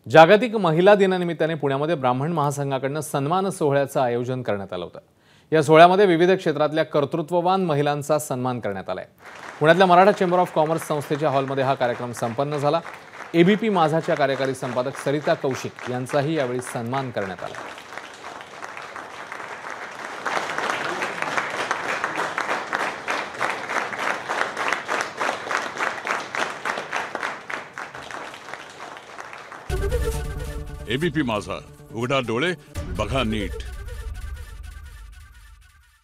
जागतिक महिला दिनानिमित्ताने पुण्यामध्ये ब्राह्मण महासंघाकडून सन्मान सोहळ्याचं आयोजन करण्यात आलं होतं। या सोहळ्यामध्ये विविध क्षेत्रातल्या कर्तृत्ववान महिलांचा सन्मान करण्यात आलाय। पुण्यातल्या मराठा चेंबर ऑफ कॉमर्स संस्थेच्या हॉलमध्ये हा कार्यक्रम संपन्न झाला। एबीपी माझाच्या कार्यकारी संपादक सरिता कौशिक यांचाही यावेळी सन्मान करण्यात आला। एबीपी माझा, उघडा डोळे बघा नीट।